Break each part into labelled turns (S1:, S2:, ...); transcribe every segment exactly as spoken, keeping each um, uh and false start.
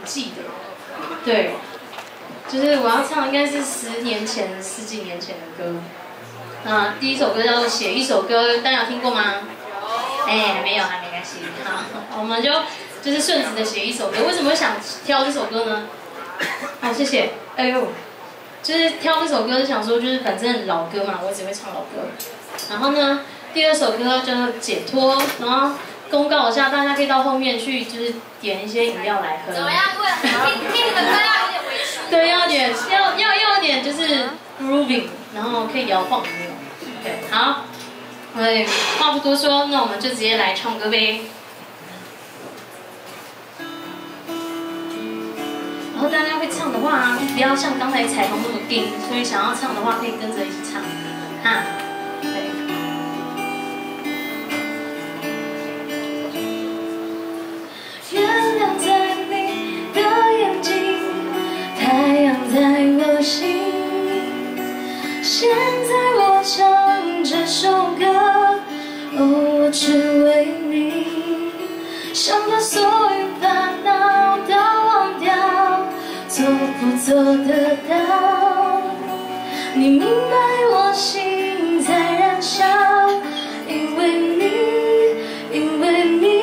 S1: 记得。对，就是我要唱应该是十年前、十几年前的歌。啊，第一首歌叫做《写一首歌》，大家有听过吗？哎，还没有，还没关系。好，我们就就是顺直的写一首歌。为什么会想挑这首歌呢？好，谢谢。哎呦，就是挑这首歌，想说就是反正老歌嘛，我只会唱老歌。然后呢，第二首歌叫做《解脱》，然后公告一下，大家可以到后面去，就是点一些饮料来喝。
S2: 怎么样？听听你的歌要有点微醺。
S1: 对，要点要要要有点就是 grooving， 然后可以摇晃的那种。对，好。哎，话不多说，那我们就直接来唱歌呗。然后大家会唱的话，不要像刚才彩虹那么硬，所以想要唱的话，可以跟着一起唱，哈。对。月亮在你的眼睛，太阳在我心。现在我唱这首歌，哦，我只为你，想把所有烦恼都忘掉，做不做得到？你明白我心在燃烧，因为你，因为你。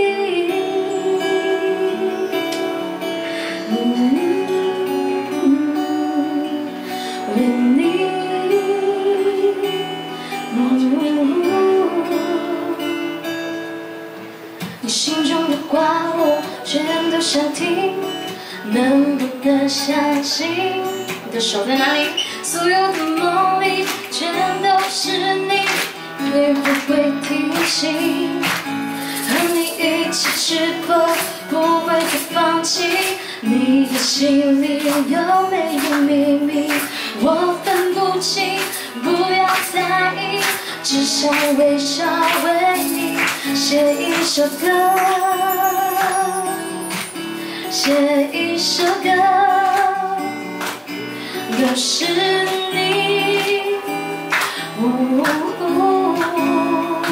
S1: 心中的话我全都想听，能不能相信？你的手在哪里？所有的梦里全都是你，会不会提醒？和你一起是否不会再放弃？你的心里有没有秘密？我分不清，不要在意，只想微笑为你写一首歌，写一首歌，都是你。哦哦哦，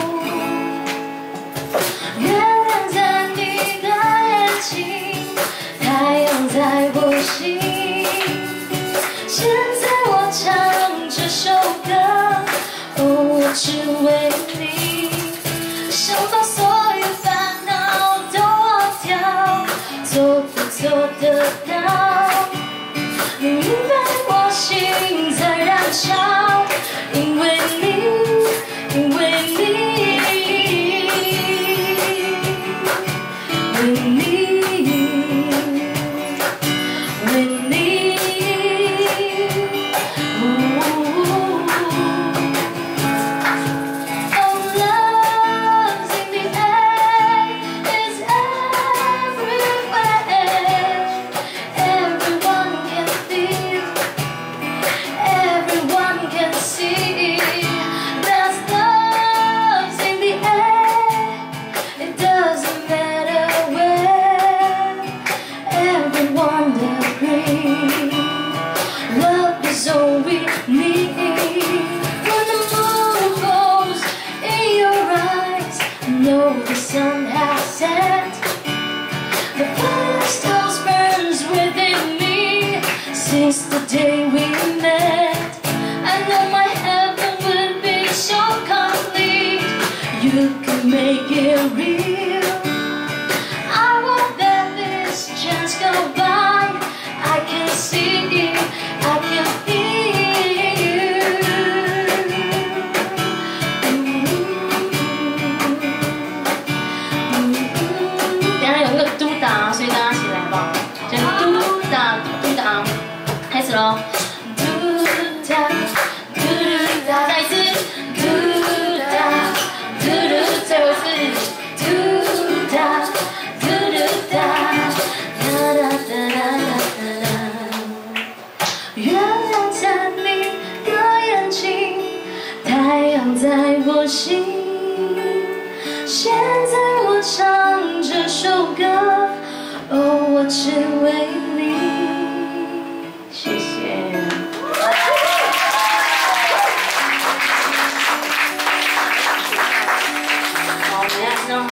S1: 月亮在你的眼睛，太阳在我心。现在我唱这首歌，哦，我只为你，想把所有烦恼都忘掉，做不做得到？你明白我心在燃烧，因为你，因为你，为你，为你。The sun has set, the fire still burns within me since the day we met. I know my heaven would be so complete. You can make it real. I won't let this chance go by. I can see, I can feel. 开始喽！嘟哒，嘟哒，再一次，嘟哒，嘟嘟，最后一次，嘟哒，嘟嘟哒，哒哒哒哒哒哒。月亮在你的眼睛，太阳在我心。现在我唱这首歌，哦，我只为。